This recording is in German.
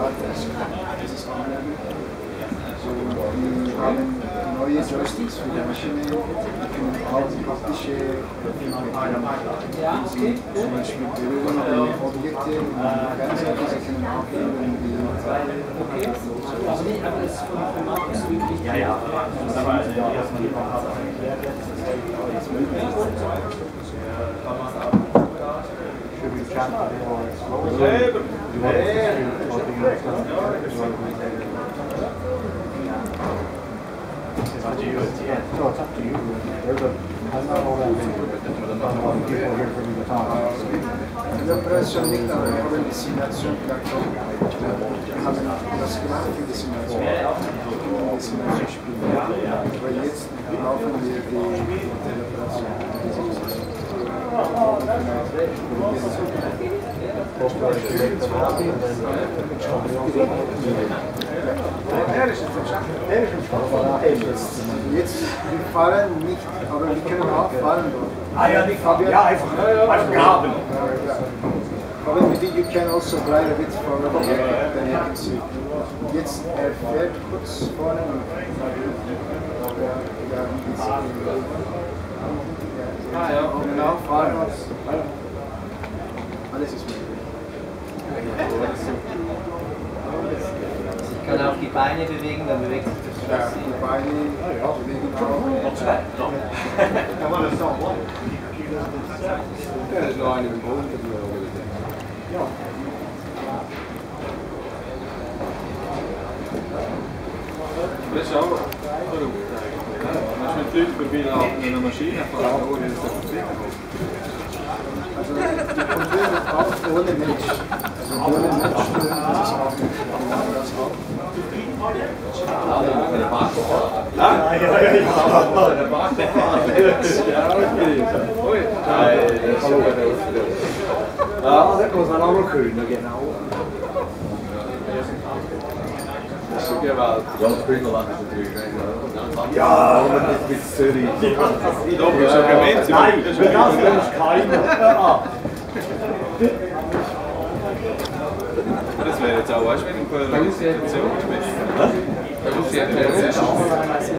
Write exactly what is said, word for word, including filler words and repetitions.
Das ist unmanned. Wir haben neue Joysticks für die Maschine, die können auch haptische Sie zum Beispiel berühren die Objekte und Fernseher, sie können auch berühren die Ja, ja. It's up to you at the end. No, it's up to you. There's a, I'm not all that big, but then people here for me to talk. Die Operation liegt aber wir haben die Simulation-Plattform. Wir haben das gemacht für die Simulation. Die Simulation spielen. Aber jetzt brauchen wir die Teleoperation. Jetzt, wir fahren nicht, aber wir können auch fahren dort. Ah ja, nicht fahren, ja, einfach, einfach graben. Aber you can also glide a bit forward, then you can see. Jetzt, er fährt kurz vorne und ja, ja, genau, fahren wir. Alles ist möglich. Ich kann auch die Beine bewegen, dann bewegt sich das Ja, die Beine bewegen auch. Noch zwei, noch. Kann man das noch wollen? Ja, das ist noch eine im Boden. Ja. Das ist auch verrückt eigentlich. Wenn die Leute vorbeilaufen in einer Maschine fahren, ohne dass sie verpflichtet ist. Also die Kontrolle auch ohne Mensch. Also ohne Mensch stellen das ist auch nicht. Das auch. Der Barkofahrer. Ja, ja, ja, ja. Der Barkofahrer. Ja, okay. Ui. Ja, das muss man auch noch können, genau. Das ist so gewaltig. Ja, das Bündnerland ist natürlich ja, aber nicht mit Zürich. Doch, du bist ja kein Menzi. Nein, das ist keiner. Das wäre jetzt auch, weißt du, wenn du eine Präsentation spielst. Was?